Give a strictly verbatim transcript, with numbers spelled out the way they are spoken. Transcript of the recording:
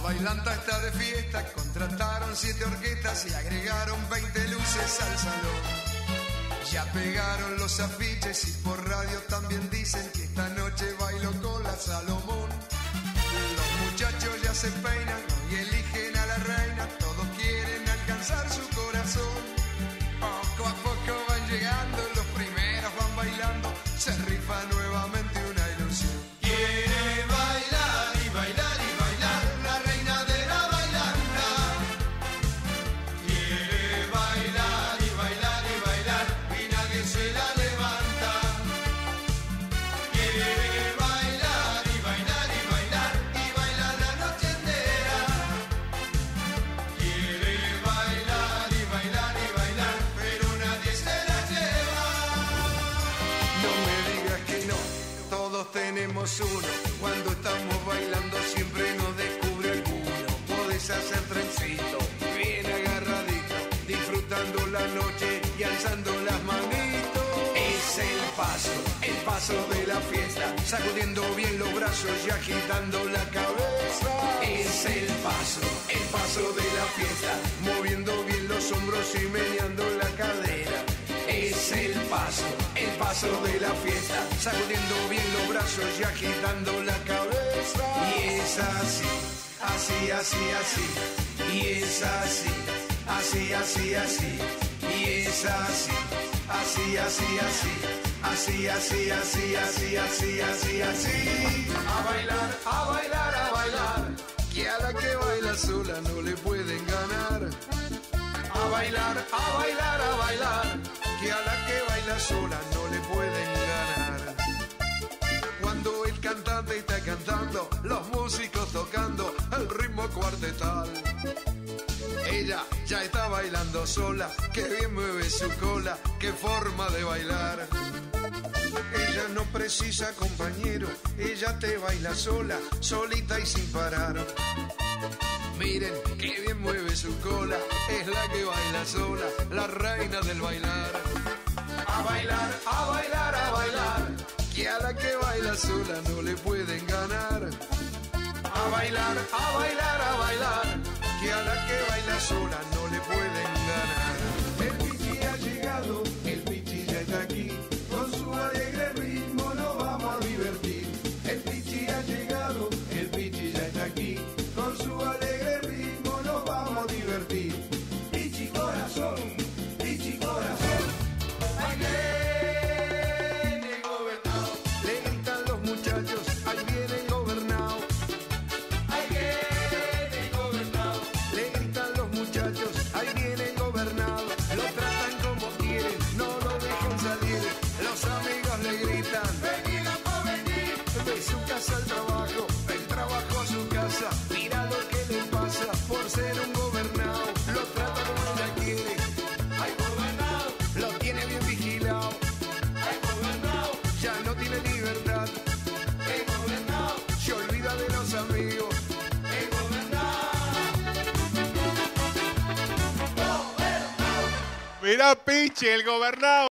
bailanta está de fiesta, contrataron siete orquestas y agregaron veinte luces al salón. Ya pegaron los afiches y por radio también dicen que esta noche bailo con la Salomón. Los muchachos ya se peinan y eligen a la reina, todos quieren alcanzar su corazón. Poco a poco van llegando, los primeros van bailando, se rifa nuevamente una ilusión. Quiere bailar y bailar y bailar la reina de la bailanta. Quiere bailar y bailar y bailar y nadie se la levanta. Quiere bailar y bailar y bailar y bailar la noche entera. Quiere bailar y bailar y bailar, pero nadie se la lleva. No me digas que no, todos tenemos uno. Cuando estamos bailando siempre nos descubre alguno. Podés hacer trencito, bien agarradito, disfrutando la noche y alzando las manitos. Es el paso, el paso de la fiesta, sacudiendo bien los brazos y agitando la cabeza. Es el paso, el paso de la fiesta, moviendo bien los hombros y meneando la cadera. Es el paso, el paso de la fiesta, sacudiendo bien los brazos y agitando la cabeza. Y es así, así, así, así. Y es así, así, así, así. Y es así, así, así, así. Así, así, así, así, así, así, así. A bailar, a bailar, a bailar, que a la que baila sola no le pueden ganar. A bailar, a bailar, a bailar, que a la que baila sola no le pueden ganar. Cuando el cantante está cantando, los músicos tocando el ritmo cuartetal, ella ya está bailando sola, que bien mueve su cola, qué forma de bailar. Ella no precisa compañero, ella te baila sola, solita y sin parar. Miren qué bien mueve su cola, es la que baila sola, la reina del bailar. A bailar, a bailar, a bailar, que a la que baila sola no le pueden ganar. A bailar, a bailar, a bailar, que a la que baila sola no le pueden ganar. El Pichi ha llegado, el Pichi ya está aquí, con su alegre ritmo nos vamos a divertir. El Pichi ha llegado, el Pichi ya está aquí, con su alegre ritmo nos vamos a divertir. Pichi corazón, Pichi corazón, ahí viene el gobernado. Le gritan los muchachos, ahí viene el gobernado. Ahí viene el gobernado. Le gritan los muchachos, ahí viene el gobernado. Lo tratan como quieren, no lo dejan salir. Los amigos le gritan, vení a venir. De su casa al trabajo, del trabajo a su casa. Mira lo que le pasa por ser un gobernado. Lo trata como ella quiere. Ay, gobernado, lo tiene bien vigilado. Ay, gobernado, ya no tiene libertad. Ay, gobernado, se olvida de los amigos. Ay, gobernado. Mirá, Pichi, el gobernado.